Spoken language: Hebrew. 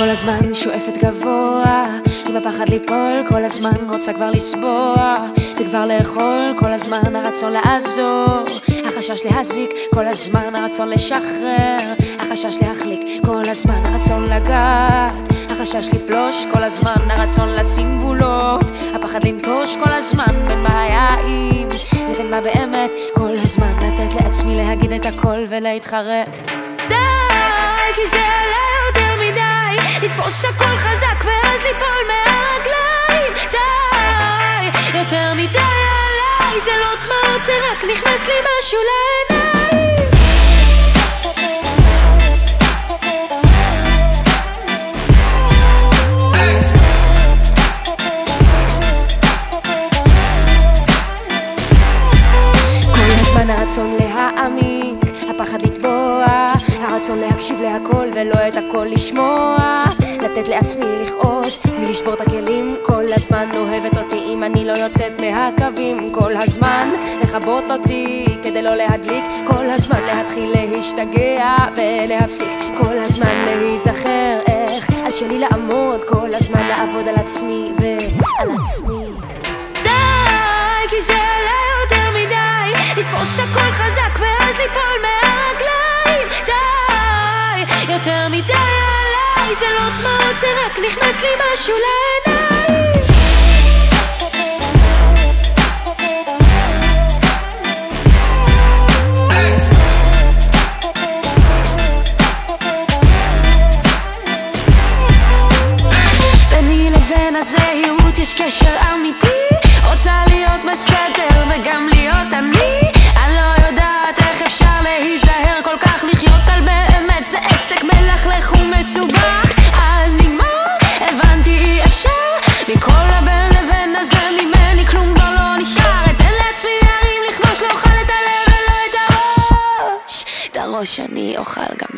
כל הזמן שואפת גבוה, עם הפחד ליפול כל הזמן, רוצה כבר לסבוע וכבר לאכול כל הזמן, הרצון לעזור, החשש להזיק כל הזמן, הרצון לשחרר, החשש להחליק כל הזמן, הרצון לגעת, החשש לפלוש כל הזמן, הרצון לשים גבולות, הפחד לנטוש כל הזמן, בין מה היה אם לבין מה באמת, כל הזמן לתת לעצמי להגיד את הכל ולהתחרט. די, כי זה עלה יותר מדי, לתפוס הכל חזק ואז ליפול מהרגליים. די, יותר מדי עליי, זה לא דמעות, זה רק נכנס לי משהו לעיניים. הרצון להעמיק, הפחד לטבוע, הרצון להקשיב להכל ולא את הכל לשמוע, לתת לעצמי לכעוס, בלי לשבור את הכלים, כל הזמן אוהבת אותי אם אני לא יוצאת מהקווים, כל הזמן לחבות אותי כדי לא להדליק, כל הזמן להתחיל להשתגע ולהפסיק, כל הזמן להיזכר איך על שלי לעמוד, כל הזמן לעבוד על עצמי ועל עצמי. די, כי זה עלה יותר מדי, לתפוס הכל חזק ואז ליפול מהרגליים. די, יותר מדי עליי, זה לא דמעות, זה רק נכנס לי משהו לעיניים. ביני לבין הזהירות יש קשר אמיתי, רוצה להיות בסדר וגם להיות אני, אני לא יודעת איך אפשר להיזהר כל כך, לחיות על באמת זה עסק מלכלך ומסובך, אז נגמר, הבנתי אי אפשר, מכל הבין לבין הזה ממני כלום כבר לא נשאר, אתן לעצמי ירים לכבוש, לא אוכל את הלב ולא את הראש, את הראש אני אוכל גם